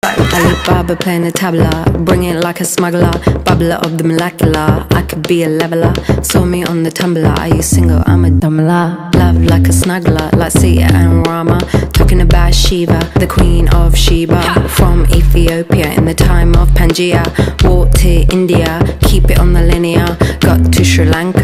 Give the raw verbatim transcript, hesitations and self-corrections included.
Alibaba playing the tabla, bring it like a smuggler, bubbler of the molecular. I could be a leveler, saw me on the tumbler. Are you single? I'm a dumbler. Love like a snuggler, like Sita and Rama. Talking about Shiva, the queen of Sheba. From Ethiopia in the time of Pangaea. Walked to India, keep it on the linear. Got to Sri Lanka,